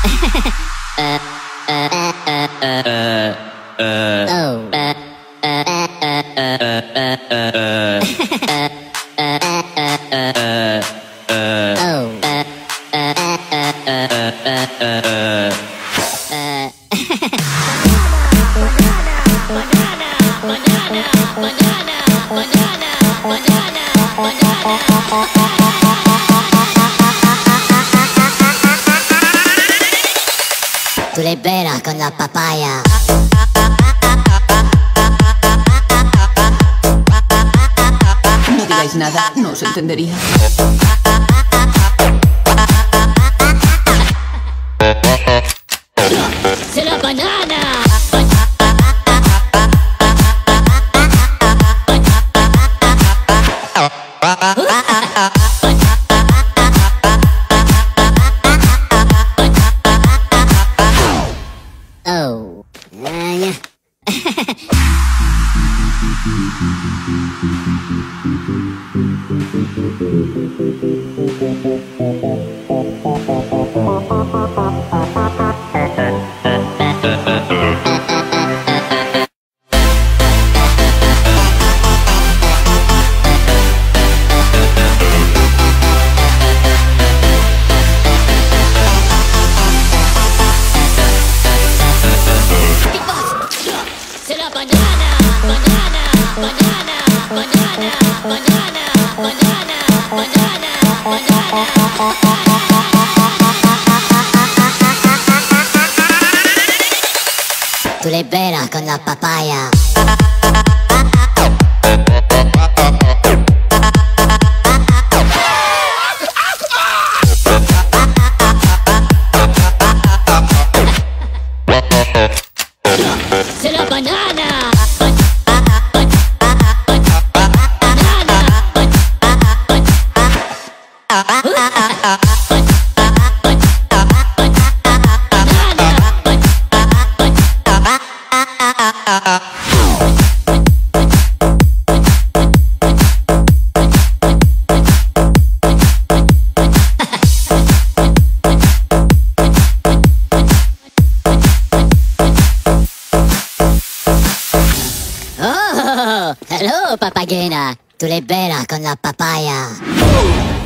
Tu le veras con la papaya. No digáis nada, no os entendería. ¡C'est la banana! Oh. C'est la banana, banana, banana, banana, banana, banana, banana, banana. Tu le veras con la papaya. C'est la banana. Oh, hello, papagena. Tu le veras con la papaya.